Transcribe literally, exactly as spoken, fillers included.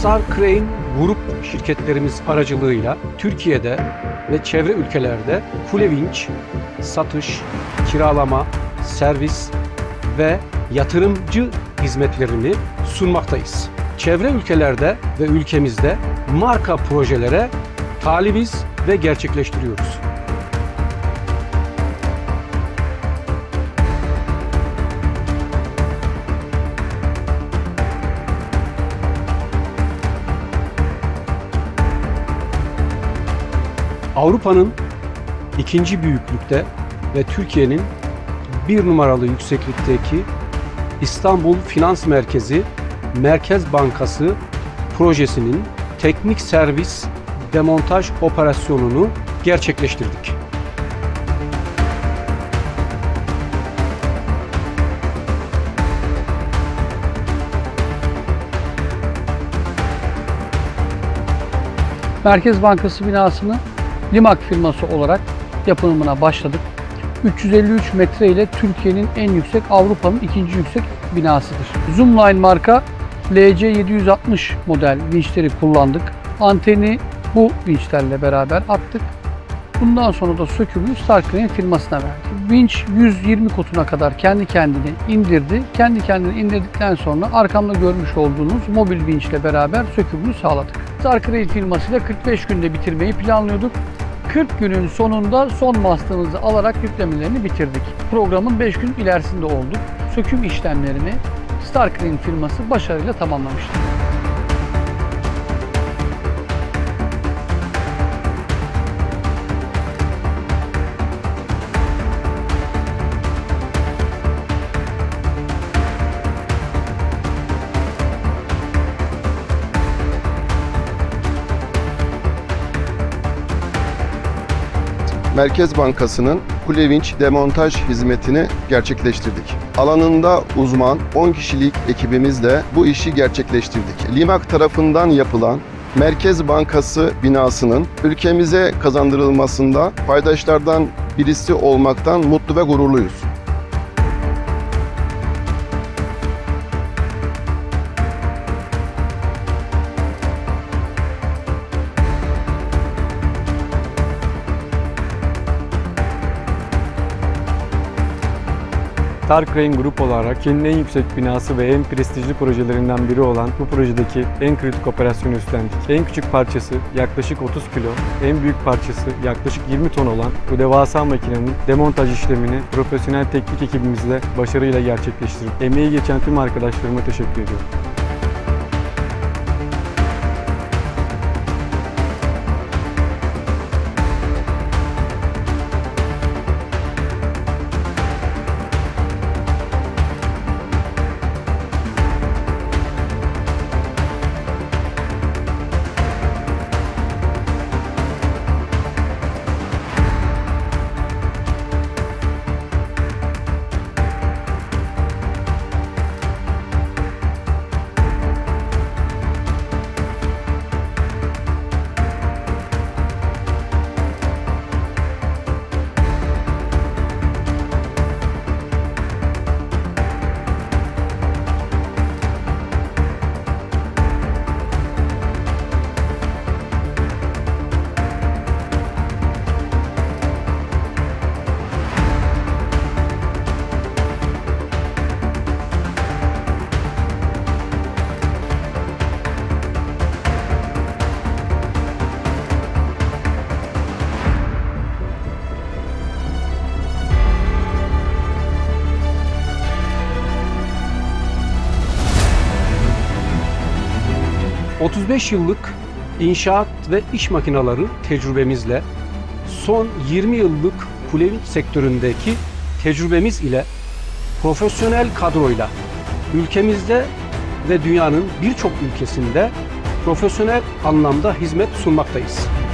Star Crane grup şirketlerimiz aracılığıyla Türkiye'de ve çevre ülkelerde kule vinç, satış, kiralama, servis ve yatırımcı hizmetlerini sunmaktayız. Çevre ülkelerde ve ülkemizde marka projelere talibiz ve gerçekleştiriyoruz. Avrupa'nın ikinci büyüklükte ve Türkiye'nin bir numaralı yükseklikteki İstanbul Finans Merkezi Merkez Bankası projesinin teknik servis demontaj operasyonunu gerçekleştirdik. Merkez Bankası binasını Limak firması olarak yapımına başladık. üç yüz elli üç metre ile Türkiye'nin en yüksek, Avrupa'nın ikinci yüksek binasıdır. Zoomline marka L C yedi yüz altmış model vinçleri kullandık. Anteni bu vinçlerle beraber attık. Bundan sonra da sökümünü Star Crane firmasına verdik. Vinç yüz yirmi kotuna kadar kendi kendini indirdi. Kendi kendini indirdikten sonra arkamda görmüş olduğunuz mobil vinçle beraber sökümünü sağladık. Star Crane firmasıyla kırk beş günde bitirmeyi planlıyorduk. kırk günün sonunda son mastığımızı alarak yüklemelerini bitirdik. Programın beş gün ilerisinde olduk. Söküm işlemlerini Star Crane firması başarıyla tamamlamıştı. Merkez Bankası'nın kule vinç demontaj hizmetini gerçekleştirdik. Alanında uzman on kişilik ekibimizle bu işi gerçekleştirdik. Limak tarafından yapılan Merkez Bankası binasının ülkemize kazandırılmasında paydaşlardan birisi olmaktan mutlu ve gururluyuz. Star Crane Grup olarak Türkiye'nin en yüksek binası ve en prestijli projelerinden biri olan bu projedeki en kritik operasyonu üstlendik. En küçük parçası yaklaşık otuz kilo, en büyük parçası yaklaşık yirmi ton olan bu devasa makinenin demontaj işlemini profesyonel teknik ekibimizle başarıyla gerçekleştirdik. Emeği geçen tüm arkadaşlarıma teşekkür ediyorum. otuz beş yıllık inşaat ve iş makineleri tecrübemizle son yirmi yıllık kule vinç sektöründeki tecrübemiz ile profesyonel kadroyla ülkemizde ve dünyanın birçok ülkesinde profesyonel anlamda hizmet sunmaktayız.